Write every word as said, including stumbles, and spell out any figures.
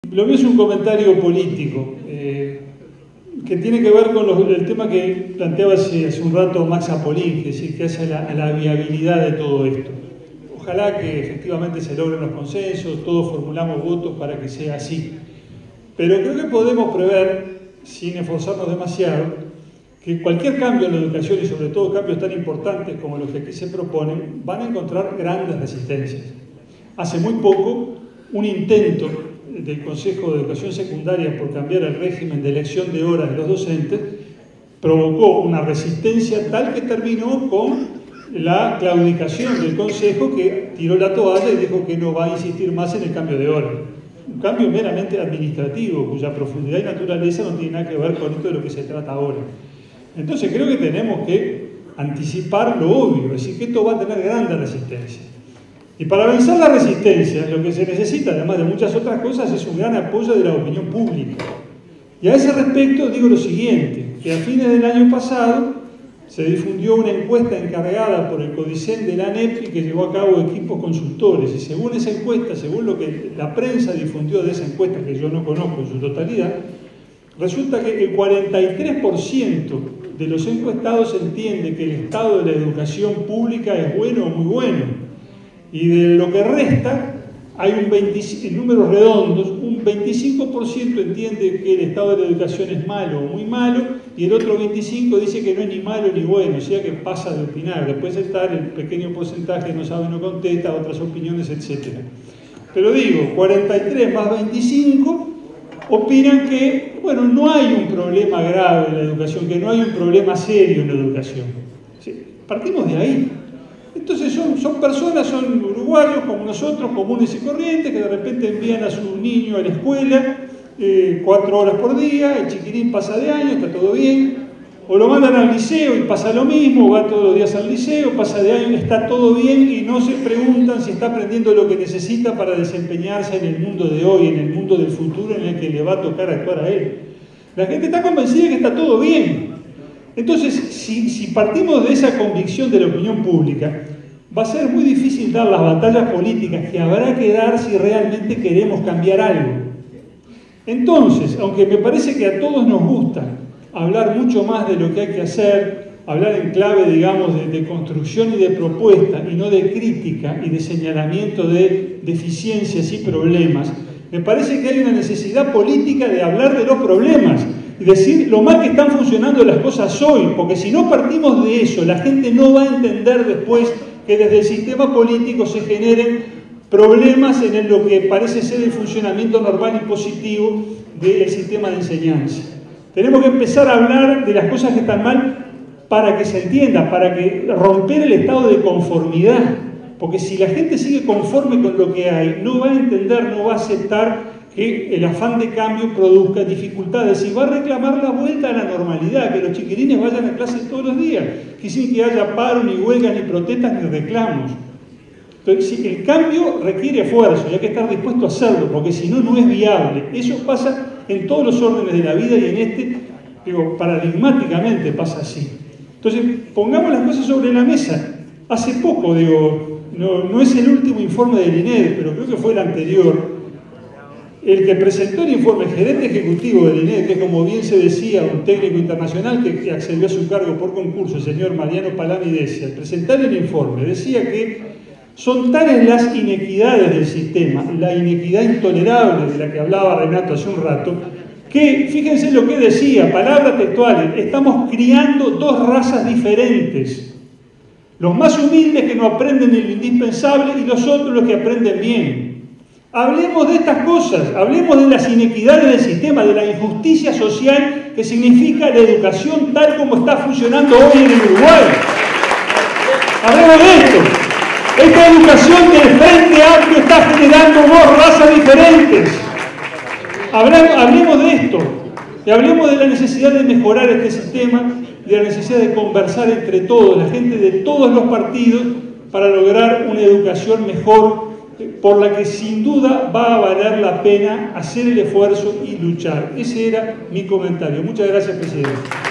lo mío es un comentario político, eh, que tiene que ver con los, el tema que planteaba hace, hace un rato Max Apolín, es decir, que hace la, la viabilidad de todo esto. Ojalá que efectivamente se logren los consensos, todos formulamos votos para que sea así. Pero creo que podemos prever, sin esforzarnos demasiado, que cualquier cambio en la educación, y sobre todo cambios tan importantes como los que aquí se proponen, van a encontrar grandes resistencias. Hace muy poco, un intento del Consejo de Educación Secundaria por cambiar el régimen de elección de horas de los docentes provocó una resistencia tal que terminó con la claudicación del Consejo, que tiró la toalla y dijo que no va a insistir más en el cambio de horas. Un cambio meramente administrativo, cuya profundidad y naturaleza no tiene nada que ver con esto de lo que se trata ahora. Entonces creo que tenemos que anticipar lo obvio, es decir, que esto va a tener grandes resistencias. Y para vencer la resistencia, lo que se necesita, además de muchas otras cosas, es un gran apoyo de la opinión pública. Y a ese respecto digo lo siguiente, que a fines del año pasado se difundió una encuesta encargada por el CODICEN de la ANEP y que llevó a cabo equipos consultores. Y según esa encuesta, según lo que la prensa difundió de esa encuesta, que yo no conozco en su totalidad, resulta que el cuarenta y tres por ciento de los encuestados entiende que el estado de la educación pública es bueno o muy bueno. Y de lo que resta, hay un veinticinco, en números redondos, un veinticinco por ciento entiende que el estado de la educación es malo o muy malo, y el otro veinticinco por ciento dice que no es ni malo ni bueno, o sea que pasa de opinar. Después está el pequeño porcentaje que no sabe, no contesta, otras opiniones, etcétera. Pero digo, cuarenta y tres más veinticinco opinan que, bueno, no hay un problema grave en la educación, que no hay un problema serio en la educación. ¿Sí? Partimos de ahí. Entonces son, son personas, son uruguayos como nosotros, comunes y corrientes, que de repente envían a su niño a la escuela eh, cuatro horas por día, el chiquirín pasa de año, está todo bien, o lo mandan al liceo y pasa lo mismo, va todos los días al liceo, pasa de año, está todo bien, y no se preguntan si está aprendiendo lo que necesita para desempeñarse en el mundo de hoy, en el mundo del futuro en el que le va a tocar actuar a él. La gente está convencida de que está todo bien. Entonces, si, si partimos de esa convicción de la opinión pública, va a ser muy difícil dar las batallas políticas que habrá que dar si realmente queremos cambiar algo. Entonces, aunque me parece que a todos nos gusta hablar mucho más de lo que hay que hacer, hablar en clave, digamos, de, de construcción y de propuesta, y no de crítica y de señalamiento de deficiencias y problemas, me parece que hay una necesidad política de hablar de los problemas y decir lo mal que están funcionando las cosas hoy, porque si no partimos de eso, la gente no va a entender después que desde el sistema político se generen problemas en lo que parece ser el funcionamiento normal y positivo del sistema de enseñanza. Tenemos que empezar a hablar de las cosas que están mal para que se entienda, para que romper el estado de conformidad, porque si la gente sigue conforme con lo que hay, no va a entender, no va a aceptar que el afán de cambio produzca dificultades y va a reclamar la vuelta a la normalidad, que los chiquilines vayan a clase todos los días, que sin que haya paro, ni huelgas, ni protestas, ni reclamos. Entonces, el cambio requiere esfuerzo y hay que estar dispuesto a hacerlo, porque si no, no es viable. Eso pasa en todos los órdenes de la vida y en este, digo, paradigmáticamente pasa así. Entonces, pongamos las cosas sobre la mesa. Hace poco, digo, no, no es el último informe del INED, pero creo que fue el anterior, el que presentó el informe, el gerente ejecutivo del INED, que como bien se decía, un técnico internacional que, que accedió a su cargo por concurso, el señor Mariano Palami Decia, al presentar el informe, decía que son tales las inequidades del sistema, la inequidad intolerable de la que hablaba Renato hace un rato, que, fíjense lo que decía, palabras textuales, estamos criando dos razas diferentes. Los más humildes que no aprenden lo indispensable y los otros los que aprenden bien. Hablemos de estas cosas, hablemos de las inequidades del sistema, de la injusticia social que significa la educación tal como está funcionando hoy en el Uruguay. Hablemos de esto. Esta educación del Frente Amplio está generando dos razas diferentes. Hablemos, hablemos de esto, y hablemos de la necesidad de mejorar este sistema, de la necesidad de conversar entre todos, la gente de todos los partidos, para lograr una educación mejor, por la que sin duda va a valer la pena hacer el esfuerzo y luchar. Ese era mi comentario. Muchas gracias, presidente.